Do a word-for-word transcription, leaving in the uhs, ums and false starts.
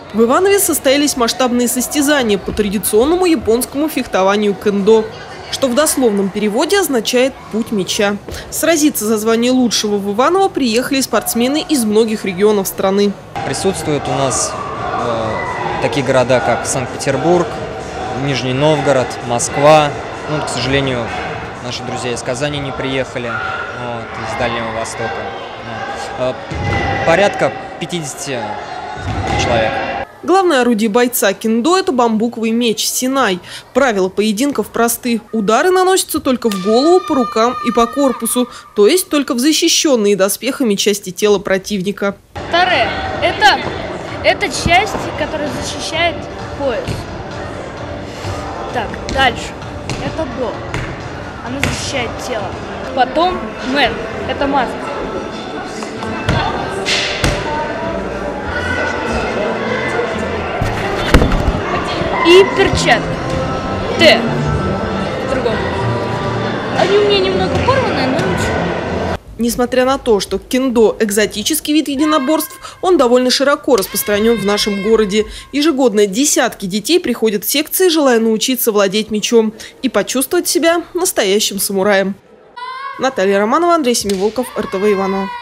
В Иванове состоялись масштабные состязания по традиционному японскому фехтованию кендо, что в дословном переводе означает «путь меча». Сразиться за звание лучшего в Иваново приехали спортсмены из многих регионов страны. Присутствуют у нас э, такие города, как Санкт-Петербург, Нижний Новгород, Москва. Ну, к сожалению, наши друзья из Казани не приехали, вот, из Дальнего Востока. Вот. Э, порядка пятидесяти человек. Главное орудие бойца кендо – это бамбуковый меч синай. Правила поединков просты. Удары наносятся только в голову, по рукам и по корпусу, то есть только в защищенные доспехами части тела противника. Таре – это, это часть, которая защищает пояс. Так, дальше. Это до. Она защищает тело. Потом мэн – это маска. И перчатки. Т. Другом. Они у меня немного порванные, но ничего. Несмотря на то, что кендо – экзотический вид единоборств, он довольно широко распространен в нашем городе. Ежегодно десятки детей приходят в секции, желая научиться владеть мечом и почувствовать себя настоящим самураем. Наталья Романова, Андрей Семиволков, эр тэ вэ Иваново.